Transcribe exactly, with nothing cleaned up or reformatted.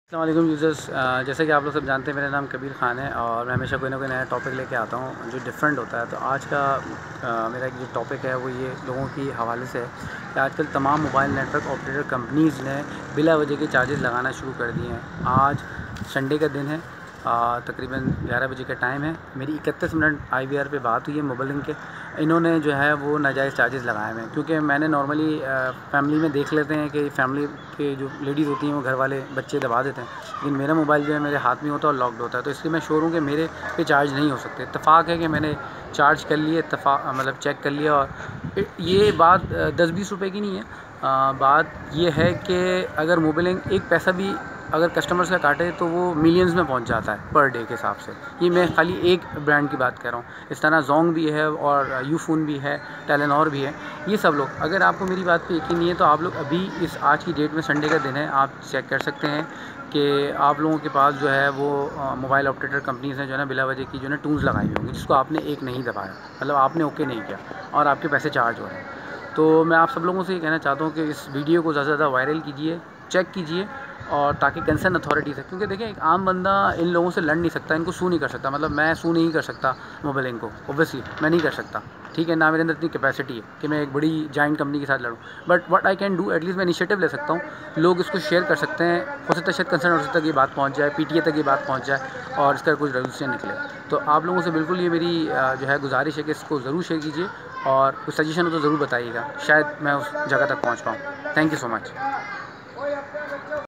अस्सलाम वालेकुम यूज़र्स। जैसे कि आप लोग सब जानते हैं मेरा नाम कबीर ख़ान है और मैं हमेशा कोई ना कोई नया टॉपिक लेके आता हूँ जो डिफरेंट होता है। तो आज का आ, मेरा जो टॉपिक है वो ये लोगों की हवाले से है कि आजकल तमाम मोबाइल नेटवर्क ऑपरेटर कंपनीज़ ने बिला वजह के चार्जेस लगाना शुरू कर दिए हैं। आज संडे का दिन है, आ, तकरीबन ग्यारह बजे का टाइम है। मेरी इकतीस मिनट आई वी आर पे बात हुई है मोबाइलिंग के। इन्होंने जो है वो नाजायज़ चार्जेस लगाए हुए हैं, क्योंकि मैंने नॉर्मली फैमिली में देख लेते हैं कि फैमिली के जो लेडीज़ होती हैं वो घर वाले बच्चे दबा देते हैं, लेकिन मेरा मोबाइल जो है मेरे हाथ में होता है और लॉक्ड होता है। तो इसलिए मैं श्योर हूँ कि मेरे पे चार्ज नहीं हो सकते। इत्तेफाक है कि मैंने चार्ज कर लिए, इत्तेफाक मतलब चेक कर लिया। और ये बात दस बीस रुपए की नहीं है। आ, बात ये है कि अगर मोबाइलिंग एक पैसा भी अगर कस्टमर्स का काटे तो वो मिलियंस में पहुंच जाता है पर डे के हिसाब से। ये मैं खाली एक ब्रांड की बात कर रहा हूँ। इस तरह जोंग भी है और यूफोन भी है, टेलेनॉर भी है। ये सब लोग, अगर आपको मेरी बात पे यकीन नहीं है तो आप लोग अभी इस आज की डेट में, संडे का दिन है, आप चेक कर सकते हैं कि आप लोगों के पास जो है वो मोबाइल ऑपरेटर कंपनीज़ हैं जो है ना बिला वजह की जो है ना टूल्स लगाई हुई होंगी, जिसको आपने एक नहीं दबाया, मतलब आपने ओके नहीं किया और आपके पैसे चार्ज हो रहे हैं। तो मैं आप सब लोगों से ये कहना चाहता हूँ कि इस वीडियो को ज़्यादा से ज़्यादा वायरल कीजिए, चेक कीजिए, और ताकि कंसर्न अथॉरिटी से, क्योंकि देखिए एक आम बंदा इन लोगों से लड़ नहीं सकता, इनको सू नहीं कर सकता। मतलब मैं सू नहीं कर सकता मोबाइलिंग को, ओब्वियसली मैं नहीं कर सकता, ठीक है ना, मेरे अंदर इतनी कैपेसिटी है कि मैं एक बड़ी जाइंट कंपनी के साथ लड़ूँ। But what I can do, at least मैं इनिशिएटिव ले सकता हूँ, लोग इसको शेयर कर सकते हैं। हो सकता है शायद कंसर्न ऑफिसर तक ये बात पहुँच जाए, पी टी ए तक ये बात पहुँच जाए और इसका कुछ रेजोल्यूशन निकले। तो आप लोगों से बिल्कुल ये मेरी जो है गुजारिश है कि इसको ज़रूर शेयर कीजिए और कुछ सजेशन हो तो ज़रूर बताइएगा, शायद मैं उस जगह तक पहुँच पाऊँ। Thank you so much.